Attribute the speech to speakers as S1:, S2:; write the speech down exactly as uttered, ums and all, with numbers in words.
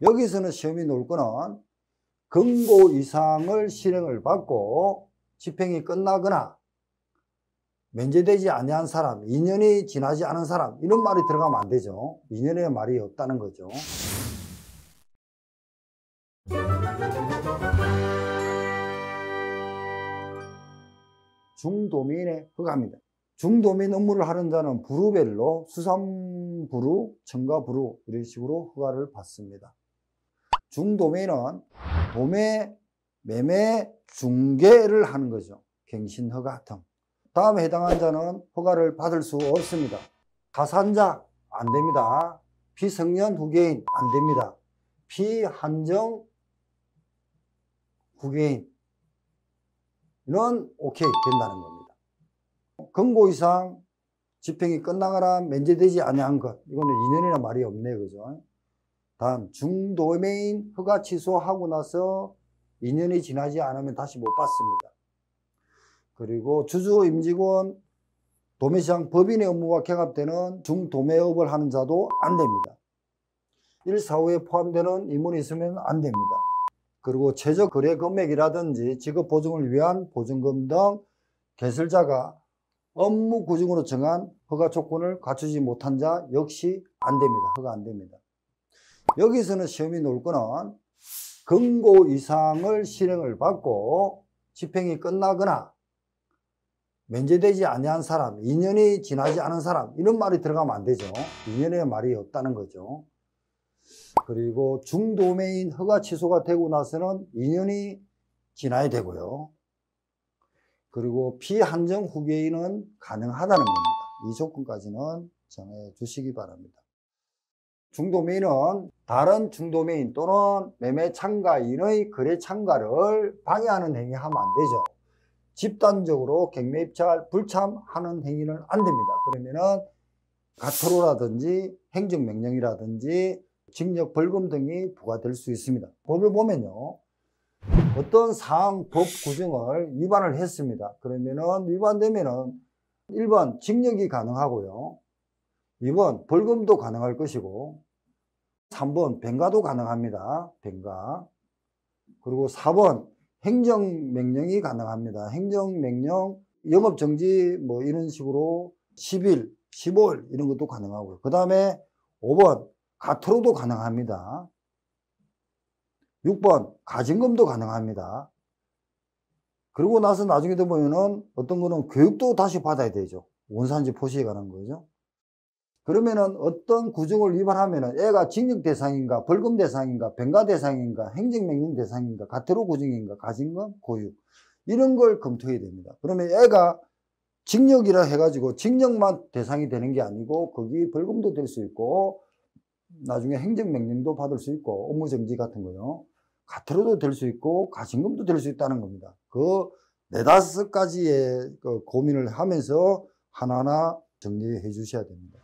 S1: 여기서는 시험이 나올 거는 금고 이상을 실행을 받고 집행이 끝나거나 면제되지 아니한 사람, 이 년이 지나지 않은 사람, 이런 말이 들어가면 안 되죠. 이 년의 말이 없다는 거죠. 중도면에 허가입니다. 중도면 업무를 하는 자는 부류별로 수산부류, 첨가부류 이런 식으로 허가를 받습니다. 중도면은 도매, 매매, 중개를 하는 거죠. 갱신허가 등. 다음에 해당한 자는 허가를 받을 수 없습니다. 가산자 안 됩니다. 비성년 후계인 안 됩니다. 비한정 후계인 이는 오케이 된다는 겁니다. 금고 이상 집행이 끝나거나 면제되지 아니한 것, 이거는 이 년이나 말이 없네요, 그죠? 단 중도매인 허가 취소하고 나서 이 년이 지나지 않으면 다시 못 받습니다. 그리고 주주 임직원 도매시장 법인의 업무와 결합되는 중도매업을 하는 자도 안 됩니다. 일 사후에 포함되는 임원이 있으면 안 됩니다. 그리고 최저 거래 금액이라든지 직업 보증을 위한 보증금 등 개설자가 업무 구증으로 정한 허가 조건을 갖추지 못한 자 역시 안 됩니다. 허가 안 됩니다. 여기서는 시험이 나올 거는 금고 이상을 실행을 받고 집행이 끝나거나 면제되지 아니한 사람, 이 년이 지나지 않은 사람, 이런 말이 들어가면 안 되죠. 이 년의 말이 없다는 거죠. 그리고 중도매인 허가 취소가 되고 나서는 이 년이 지나야 되고요. 그리고 비한정 후계인은 가능하다는 겁니다. 이 조건까지는 정해 주시기 바랍니다. 중도매인은 다른 중도매인 또는 매매 참가인의 거래 참가를 방해하는 행위하면 안 되죠. 집단적으로 경매 입찰 불참하는 행위는 안 됩니다. 그러면은 가토로라든지 행정명령이라든지 징역 벌금 등이 부과될 수 있습니다. 법을 보면요, 어떤 사항 법 규정을 위반을 했습니다. 그러면은 위반되면은 일 번 징역이 가능하고요, 이 번 벌금도 가능할 것이고, 삼 번 변가도 가능합니다. 변가. 그리고 사 번 행정명령이 가능합니다. 행정명령, 영업정지 뭐 이런 식으로 십 일, 십오 일 이런 것도 가능하고요. 그 다음에 오 번 가토로도 가능합니다. 육 번 가징금도 가능합니다. 그러고 나서 나중에 보면은 어떤 거는 교육도 다시 받아야 되죠. 원산지 표시에 관한 거죠. 그러면은 어떤 규정을 위반하면은 애가 징역 대상인가, 벌금 대상인가, 변가 대상인가, 행정명령 대상인가, 가토로 규정인가, 가징금, 고육 이런 걸 검토해야 됩니다. 그러면 애가 징역이라 해가지고 징역만 대상이 되는 게 아니고 거기 벌금도 될 수 있고 나중에 행정명령도 받을 수 있고 업무정지 같은 거요, 가토로도 될 수 있고 가징금도 될 수 있다는 겁니다. 그 네다섯 가지의 그 고민을 하면서 하나하나 정리해 주셔야 됩니다.